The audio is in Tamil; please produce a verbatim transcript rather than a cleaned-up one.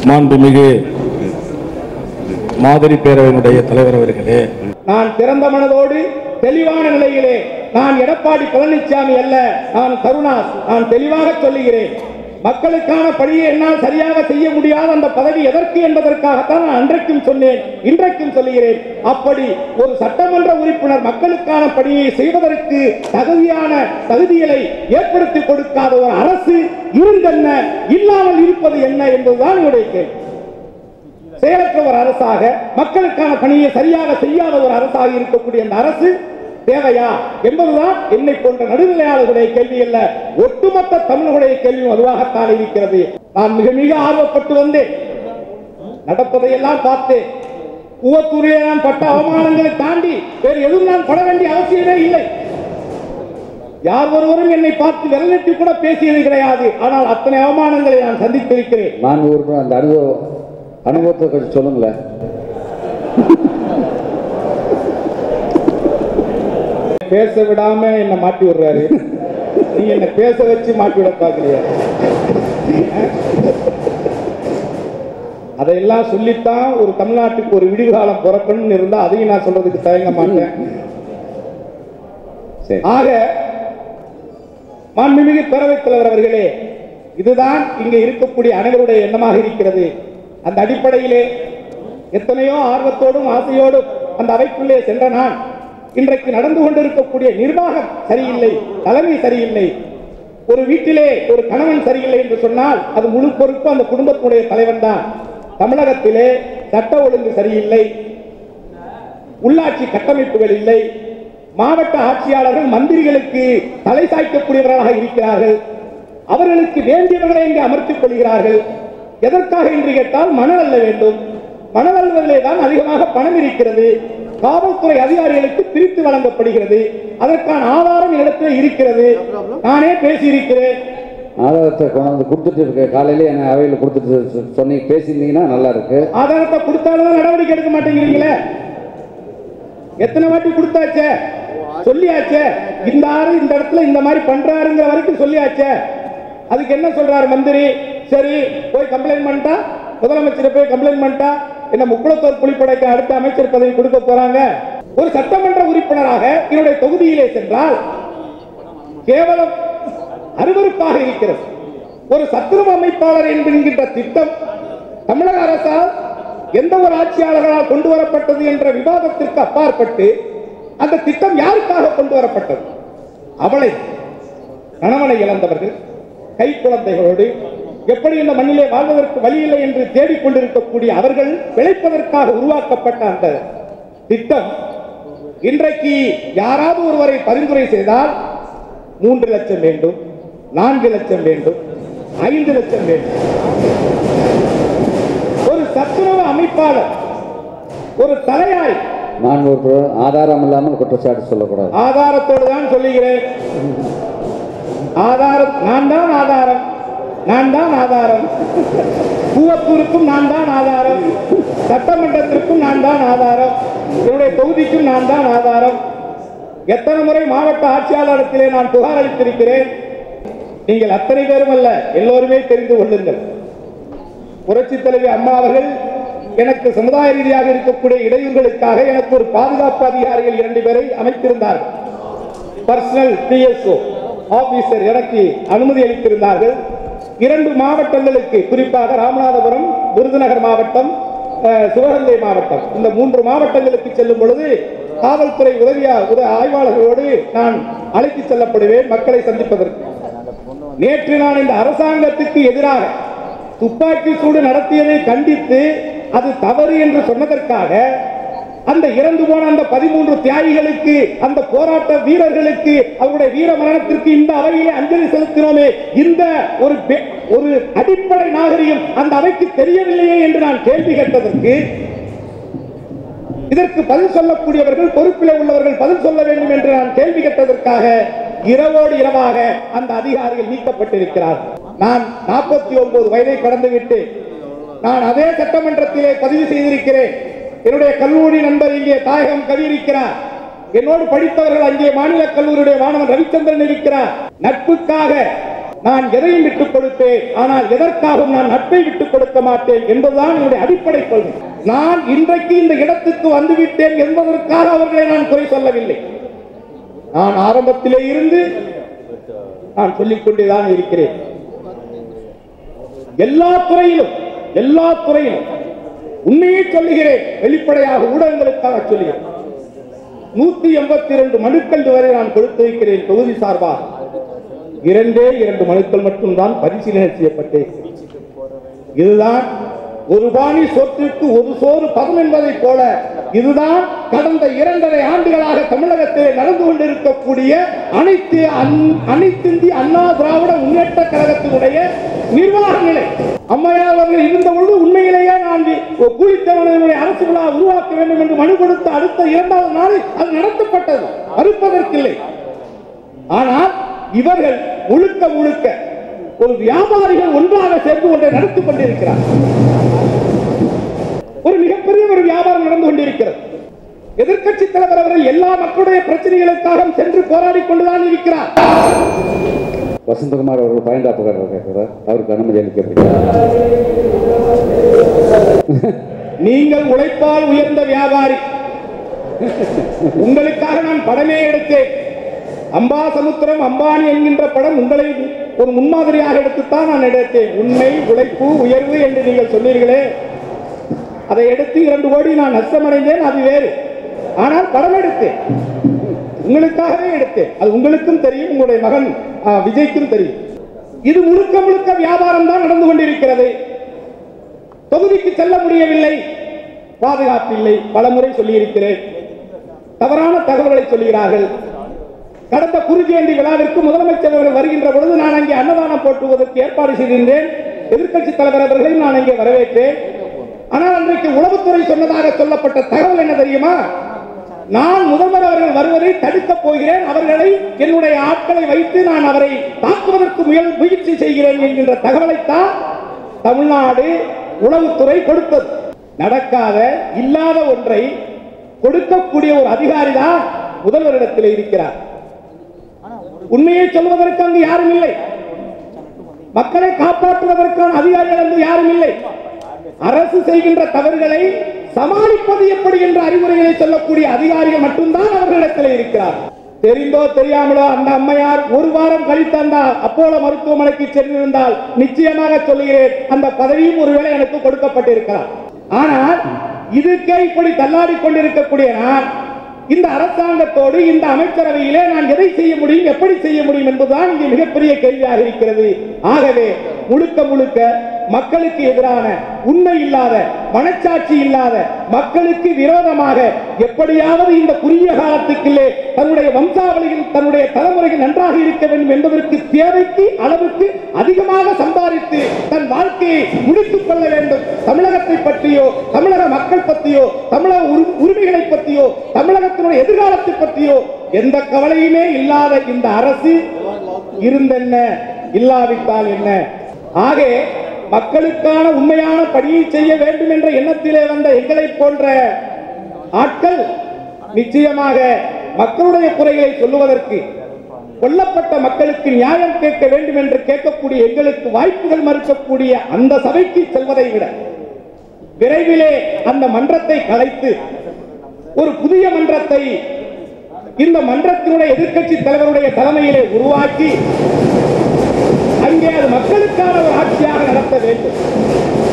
மாண்புமிகு மாதிரி பேரவையினுடைய தலைவர் அவர்களே, நான் திறந்த மனதோடு தெளிவான நிலையிலே நான் எடப்பாடி பழனிசாமி அல்ல, நான் கருணாஸ். நான் தெளிவாக சொல்லுகிறேன், மக்களுக்கான பணியை என்னால் சரியாக செய்ய முடியாத அந்த பதவி எதற்கு என்பதற்காகத்தான் நான் அன்றைக்கும் சொன்னேன், இன்றைக்கும் சொல்லுகிறேன். அப்படி ஒரு சட்டமன்ற உறுப்பினர் மக்களுக்கான பணியை செய்வதற்கு தகுதியான தகுதிகளை ஏற்படுத்தி கொடுக்காத ஒரு அரசு இருந்தென்ன, இல்லாமல் இருப்பது என்ன என்பதுதான் என்னுடைய கேள்வி. செயலற்ற ஒரு அரசாக, மக்களுக்கான பணியை சரியாக செய்யாத ஒரு அரசாக இருக்கக்கூடிய அந்த அரசு தேவையா என்பதுதான் என்னை போன்ற நடுநிலையாளர்களுடைய கேள்வி அல்ல, ஒட்டுமொத்த தமிழர்களுடைய கேள்வியும் அதுவாகத்தான் இருக்கிறது. நான் மிக மிக ஆர்வப்பட்டு வந்தேன், நடப்பதையெல்லாம் பார்த்தேன். கூவத்தூரிலே நான் பட்ட அவமானங்களை தாண்டி வேறு எதுவும் நான் பட வேண்டிய அவசியமே இல்லை. யார் ஒருவரும் என்னை பார்த்து விரலிட்டு கூட பேசியது கிடையாது. ஆனால் அத்தனை அவமானங்களை நான் சந்தித்திருக்கிறேன். நான் ஒரு அந்த அனுபவம் அனுபவத்தை கொஞ்சம் சொல்லுங்களேன். பேச விடாம என்ன மாட்டி விடுறாரு, நீ என்ன பேச வச்சு மாட்டி விட பாக்குறிய. அதையெல்லாம் சொல்லித்தான் ஒரு தமிழ்நாட்டுக்கு ஒரு விடிவுகாலம் பிறக்கணும்னு இருந்தா அதையும் நான் சொல்றதுக்கு தயங்க மாட்டேன். ஆக மாண்புமிகு பேரவைத் தலைவர் அவர்களே, இதுதான் இங்கே இருக்கக்கூடிய அனைவருடைய எண்ணமாக இருக்கிறது. அந்த அடிப்படையிலே எத்தனையோ ஆர்வத்தோடும் ஆசையோடும் அந்த அவைக்குள்ளே சென்ற நான் இன்றைக்கு நடந்து கொண்டிருக்கக்கூடிய நிர்வாகம் சரியில்லை, தலைமை சரியில்லை. ஒரு வீட்டிலே ஒரு கணவன் சரியில்லை என்று சொன்னால் அது முழு பொறுப்பு அந்த குடும்பத்துடைய தலைவன் தான். தமிழகத்திலே சட்ட ஒழுங்கு சரியில்லை, உள்ளாட்சி கட்டமைப்புகள் இல்லை, மாவட்ட ஆட்சியாளர்கள் மந்திரிகளுக்கு தலை சாய்க்கக்கூடியவர்களாக இருக்கிறார்கள், அவர்களுக்கு வேண்டியவர்களை இங்கே அமர்த்திக் கொள்கிறார்கள். எதற்காக என்று கேட்டால் மணல் அள்ள வேண்டும், மணல் அள்ளுவதிலே தான் அதிகமாக பணம் இருக்கிறது, காவல்துறை அதிகாரிகளுக்கு பிரித்து வழங்கப்படுகிறது, அதற்கான ஆதாரம் இடத்தில் இருக்கிறது. நானே பேசியிருக்கிறேன், ஆதாரத்தை கொண்டாந்து கொடுத்துட்டு இருக்க. காலையில என்ன அவையில் கொடுத்துட்டு சொன்னீங்க, பேசியிருந்தீங்கன்னா நல்லா இருக்கு. ஆதாரத்தை கொடுத்தாலும் நடவடிக்கை எடுக்க மாட்டேங்கிறீங்களே. எத்தனை வாட்டி கொடுத்தாச்சே, சொல்லியாச்சே, இந்த ஆறு இந்த இடத்துல இந்த மாதிரி பண்றாருங்கிற வரைக்கும் சொல்லியாச்சே. அதுக்கு என்ன சொல்றாரு மந்திரி? சரி போய் கம்ப்ளைண்ட் பண்ணிட்டா, முதலமைச்சர் போய் கம்ப்ளைண்ட் பண்ணிட்டா என்ன முக்குளத்தோர் புலிப்படைக்கு அடுத்த அமைச்சர் பதவி கொடுக்க போறாங்க. ஒரு சட்டமன்ற உறுப்பினராக என்னுடைய தொகுதியிலே சென்றால் கேவலம் அருவருப்பாக இருக்கிறது. ஒரு சத்துருவ அமைப்பாளர் என்கின்ற திட்டம் தமிழக அரசால் எந்த ஒரு ஆட்சியாளர்களால் கொண்டு வரப்பட்டது என்ற விவாதத்திற்கு அப்பாற்பட்டு அந்த திட்டம் யாருக்காக கொண்டு வரப்பட்டது? அவளை கணவனை இழந்தவர்கள், கை குழந்தைகளோடு எப்படி இந்த மண்ணிலே வாழ்வதற்கு வழியில்லை என்று தேடிக்கொண்டிருக்கக்கூடிய அவர்கள் பிழைப்பதற்காக உருவாக்கப்பட்ட அந்த திட்டம் இன்றைக்கு யாராவது ஒருவரை பரிந்துரை செய்தால் மூன்று லட்சம் வேண்டும், நான்கு லட்சம் வேண்டும், ஐந்து லட்சம் வேண்டும். ஒரு சத்துணவு அமைப்பாளர், ஒரு தலையாய், நான் ஒரு ஆதாரம் இல்லாமல் குற்றச்சாட்டு சொல்லக்கூடாது. ஆதாரத்தோடு தான் சொல்லுகிறேன். ஆதாரம் நான் தான் ஆதாரம், நான் தான் ஆதாரம். கூவத்தூருக்கும் நான் தான் ஆதாரம், சட்டமன்றத்திற்கும் நான் தான் ஆதாரம், என்னுடைய தொகுதிக்கும் நான் தான் ஆதாரம். எத்தனை முறை மாவட்ட ஆட்சியாளரிடத்திலே நான் புகார் அளித்திருக்கிறேன். நீங்கள் அத்தனை பேரும் அல்ல, எல்லோருமே தெரிந்து கொள்ளுங்கள். புரட்சி தலைவி அம்மா அவர்கள் எனக்கு சமுதாய ரீதியாக இருக்கக்கூடிய இடையூறுகளுக்காக எனக்கு ஒரு பாதுகாப்பு அதிகாரிகள் இரண்டு பேரை அமைத்திருந்தார்கள். பர்சனல் பிஎஸ்ஓ ஆபீசர் எனக்கு அனுமதி அளித்திருந்தார்கள். இரண்டு மாவட்டங்களுக்கு, குறிப்பாக ராமநாதபுரம், விருதுநகர் மாவட்டம், சிவகங்கை மாவட்டம், இந்த மூன்று மாவட்டங்களுக்கு செல்லும் பொழுது காவல்துறை உதவி ஆய்வாளர்களோடு நான் அழைத்து செல்லப்படுவேன் மக்களை சந்திப்பதற்கு. நேற்று நான் இந்த அரசாங்கத்துக்கு எதிராக துப்பாக்கி சூடு நடத்தியதை கண்டித்து அது தவறு என்று சொன்னதற்காக அந்த இறந்து போன அந்த பதிமூன்று தியாகிகளுக்கு, அந்த போராட்ட வீரர்களுக்கு, அவருடைய வீர மரணத்திற்கு இந்த அவையிலே அஞ்சலி செலுத்தினோமே, இந்த ஒரு ஒரு அடிப்படை நாகரிகம் அந்த அவைக்கு தெரியவில்லையே என்று நான் கேள்வி கேட்டதற்கு இதற்கு பதில் சொல்லக்கூடியவர்கள், பொறுப்பிலே உள்ளவர்கள் பதில் சொல்ல வேண்டும் என்று நான் கேள்வி கேட்டதற்காக இரவோடு இரவாக அந்த அதிகாரிகள் நீக்கப்பட்டிருக்கிறார். நான் நாற்பத்தி ஒன்பது வயதை கடந்துவிட்டு நான் அதே சட்டமன்றத்திலே பதிவு செய்திருக்கிறேன். என்னுடைய கல்லூரி நண்பர் இங்கே தாயகம் கவி இருக்கிறார், என்னோடு படித்தவர்கள் அங்கே மாநில கல்லூரியுடைய மாணவன் ரவிச்சந்திரன் இருக்கிறார். நட்புக்காக நான் எதையும் விட்டுக் கொடுப்பேன், ஆனால் எதற்காகவும் நான் நட்பை விட்டுக் கொடுக்க மாட்டேன் என்பதுதான் என்னுடைய அடிப்படை கொள்கை. நான் இன்றைக்கு இந்த இடத்துக்கு வந்துவிட்டேன் என்பதற்காக அவர்களை நான் குறை சொல்லவில்லை. நான் ஆரம்பத்திலே இருந்து நான் சொல்லிக் கொண்டேதான் இருக்கிறேன். எல்லா துறையிலும் எல்லா துறையிலும் உண்மையை சொல்லுகிறேன், வெளிப்படையாக ஊடகங்களுக்காக சொல்லுகிறேன். நூத்தி எண்பத்தி இரண்டு மனுக்கள் வரை நான் கொடுத்திருக்கிறேன். தொகுதி சார்பாக இரண்டே இரண்டு மனுக்கள் மட்டும்தான் பரிசீலனை செய்யப்பட்டேன். இதுதான் ஒரு பாணி சொத்திற்கு ஒரு சோறு பதம் என்பதை போல இதுதான் கடந்த இரண்டரை ஆண்டுகளாக தமிழகத்தில் நடந்து கொண்டிருக்கக்கூடிய அனைத்து அனைத்து இந்திய அண்ணா திராவிட முன்னேற்ற கழகத்தினுடைய நிர்வாக நிலை. அம்மையார் அவர்கள் இருந்த பொழுது உண்மையிலேயே நான் கூலித்தவனுடைய அரசு விழா உருவாக்க வேண்டும் என்று மனு கொடுத்த அடுத்த இரண்டாவது நாளில் அது நடத்தப்பட்டது, மறுப்பதற்கில்லை. ஆனால் இவர்கள் முழுக்க முழுக்க ஒரு வியாபாரிகள் ஒன்றாக சேர்ந்து ஒன்றை நடத்தி கொண்டிருக்கிறார். ஒரு மிகப்பெரிய ஒரு வியாபாரம் நடந்து கொண்டிருக்கிறது. எதிர்க்கட்சி தலைவர் அவர்கள் எல்லா மக்களுடைய பிரச்சனைகளுக்காக சென்று போராடி கொண்டுதான் இருக்கிறார். வசந்தகுமார் அவர்கள் பயன்டாப்புக்காரர் கேட்கிறார், அவருக்கு அனுமதி அளிக்கப்படுகிறார். நீங்கள் உழைப்பால் உயர்ந்த வியாபாரி, உங்களுக்காக நான் படமே எடுத்தேன். அம்பா சமுத்திரம் அம்பானி என்கின்ற படம் உங்களை ஒரு முன்மாதிரியாக எடுத்துத்தான் நான் எடுத்தேன். உண்மை, உழைப்பு, உயர்வு என்று நீங்கள் சொன்னீர்களே, அதை எடுத்து இரண்டு கோடி நான் நஷ்டமடைந்தேன், அது வேறு. ஆனால் படம் எடுத்தேன், உங்களுக்காகவே எடுத்தேன். அது உங்களுக்கும் தெரியும், உங்களுடைய மகன் விஜய்க்கும் தெரியும். இது முழுக்க முழுக்க வியாபாரம் தான் நடந்து கொண்டிருக்கிறது. தொகுதிக்கு செல்ல முடியவில்லை, பாதுகாப்பு இல்லை, பல முறை சொல்லியிருக்கிறேன். தவறான தகவல்களை சொல்கிறார்கள். கடந்த குருஜெயந்தி விழாவிற்கு முதலமைச்சர் அவர்கள் வருகின்ற பொழுது நான் அங்கே அன்னதானம் போட்டுவதற்கு ஏற்பாடு செய்திருந்தேன். எதிர்க்கட்சி தலைவர் அவர்களையும் நான் அங்கே வரவேற்றேன். ஆனால் அன்றைக்கு உளவுத்துறை சொன்னதாக சொல்லப்பட்ட தகவல் என்ன தெரியுமா? நான் முதல்வர் அவர்கள் வருவதை தடுக்கப் போகிறேன், அவர்களை என்னுடைய ஆட்களை வைத்து நான் அவரை தாக்குவதற்கு முயற்சி செய்கிறேன் என்கின்ற தகவலைத்தான் தமிழ்நாடு உளவுத்துறை கொடுத்தது. நடக்காத இல்லாத ஒன்றை கொடுக்கக்கூடிய ஒரு அதிகாரி தான் முதல்வரிடத்தில் இருக்கிறார். உண்மையை சொல்வதற்கு அங்கு யாரும் இல்லை, மக்களை காப்பாற்றுவதற்கான அதிகாரிகள் அங்கு யாரும் இல்லை. அரசு செய்கின்ற தவறுகளை சமாளிப்பது எப்படி என்ற அறிவுரைகளை சொல்லக்கூடிய அதிகாரிகள் மட்டும்தான் அவர்களிடத்தில் இருக்கிறார். தெரிந்தோ தெரியாமலோ அந்த அம்மையார் ஒரு வாரம் கழித்து அந்த அப்போலோ மருத்துவமனைக்கு சென்றிருந்தால் நிச்சயமாக சொல்லுகிறேன், அந்த பதவியும் ஒருவேளை எனக்கு கொடுக்கப்பட்டிருக்கிறார். ஆனால் இதுக்கே இப்படி தள்ளாடி கொண்டிருக்கக்கூடிய நான் இந்த அரசாங்கத்தோடு இந்த அமைச்சரவையிலே நான் எதை செய்ய முடியும், எப்படி செய்ய முடியும் என்பதுதான் இங்கே மிகப்பெரிய கேள்வியாக இருக்கிறது. ஆகவே முழுக்க முழுக்க மக்களுக்கு எதிரான, உண்மை இல்லாத, மனச்சாட்சி இல்லாத, மக்களுக்கு விரோதமாக எப்படியாவது இந்த குறுகிய காலத்துக்குள்ளே தன்னுடைய வம்சாவளிகள் தன்னுடைய தலைமுறைகள் நன்றாக இருக்க வேண்டும் என்பதற்கு தேவைக்கு அளவுக்கு அதிகமாக சம்பாதித்து தன் வாழ்க்கையை முடித்துக் கொள்ள வேண்டும். தமிழகத்தை பற்றியோ, தமிழக மக்கள் பற்றியோ, தமிழக உரிமைகளை பற்றியோ, தமிழகத்தினுடைய எதிர்காலத்தை பற்றியோ எந்த கவலையுமே இல்லாத இந்த அரசு இருந்தென்ன, இல்லாவிட்டால் என்ன? ஆக மக்களுக்கான உண்மையான பணியை செய்ய வேண்டும் என்ற எண்ணத்திலே வந்த எங்களை போன்ற ஆட்கள் நிச்சயமாக மக்களுடைய குறைகளை சொல்லுவதற்கு, கொல்லப்பட்ட மக்களுக்கு நியாயம் கேட்க வேண்டும் என்று கேட்கக்கூடிய எங்களுக்கு வாய்ப்புகள் மறுக்கக்கூடிய அந்த சபைக்கு செல்வதை விட விரைவிலே அந்த மன்றத்தை கலைத்து ஒரு புதிய மன்றத்தை இந்த மன்றத்தினுடைய எதிர்க்கட்சி தலைவருடைய தலைமையிலே உருவாக்கி அங்கே அது மக்களுக்கான ஒரு ஆட்சியாக நடத்த வேண்டும்.